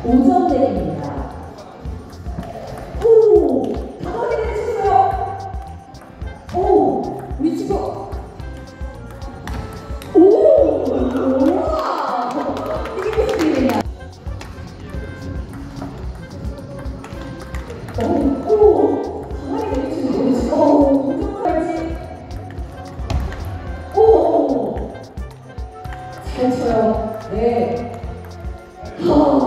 5점 드립니다. 오! 강하게 내리셨어요. 오! 우리 친구. 오! 우와! 이게 무슨 일이냐? 오! 강하게 내리시는 오! 어떤 걸지? 오! 잘 쳐요. 네.